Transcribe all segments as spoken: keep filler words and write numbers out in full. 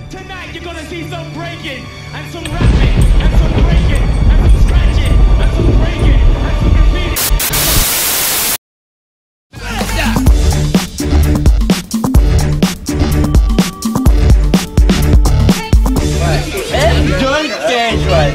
Tonight you're gonna see some breaking and some rapping and some breaking and some scratching and some breaking and some repeating. Don't change right.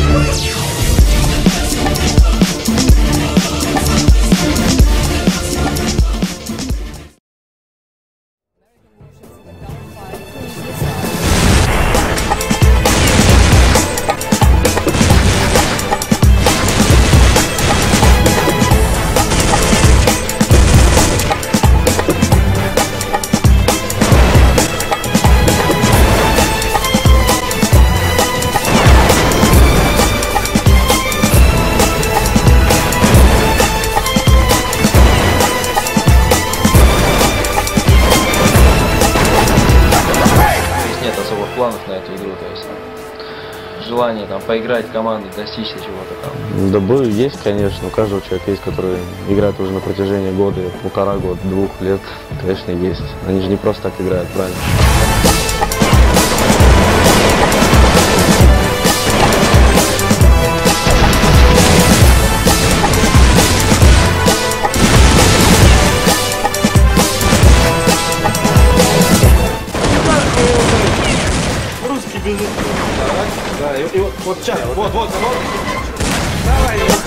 Планов на эту игру, то есть желание там поиграть в команду, достичь чего-то там. Да, был, есть, конечно, у каждого человека есть, который играет уже на протяжении года, полтора года, двух лет, конечно, есть. Они же не просто так играют, правильно? Да, и, и вот, вот сейчас, вот, вот, вот. Давай.